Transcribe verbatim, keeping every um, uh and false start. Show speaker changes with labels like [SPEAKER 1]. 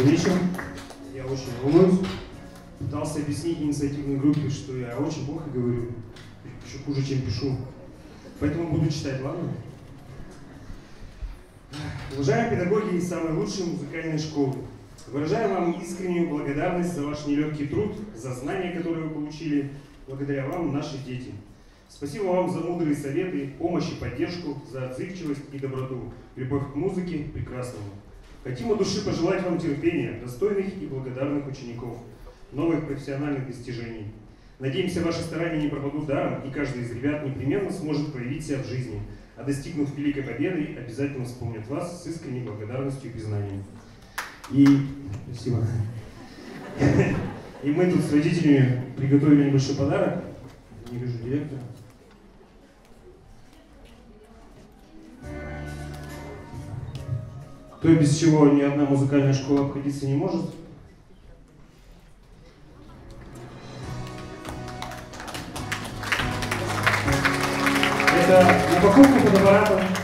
[SPEAKER 1] вечер. Я очень волнуюсь. Пытался объяснить инициативной группе, что я очень плохо говорю, еще хуже, чем пишу. Поэтому буду читать, ладно? Уважаемые педагоги из самой лучшей музыкальной школы, выражаю вам искреннюю благодарность за ваш нелегкий труд, за знания, которые вы получили. Благодаря вам наши дети. Спасибо вам за мудрые советы, помощь и поддержку, за отзывчивость и доброту, любовь к музыке прекрасному. Хотим от души пожелать вам терпения, достойных и благодарных учеников, новых профессиональных достижений. Надеемся, ваши старания не пропадут даром, и каждый из ребят непременно сможет проявить себя в жизни, а достигнув великой победы, обязательно вспомнят вас с искренней благодарностью и признанием. И... Спасибо. И мы тут с родителями приготовили небольшой подарок. Не вижу директора. То, без чего ни одна музыкальная школа обходиться не может. Это упаковка фотоаппарата.